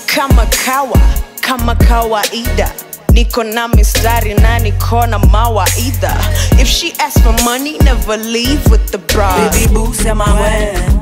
kama kawaida. Niko na mistari na niko na mawaidha. If she asks for money, never leave with the bra. Baby boo, sema when